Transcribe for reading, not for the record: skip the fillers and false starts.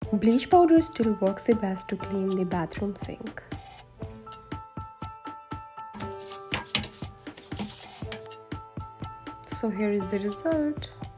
Bleach powder still works the best to clean the bathroom sink. So here is the result.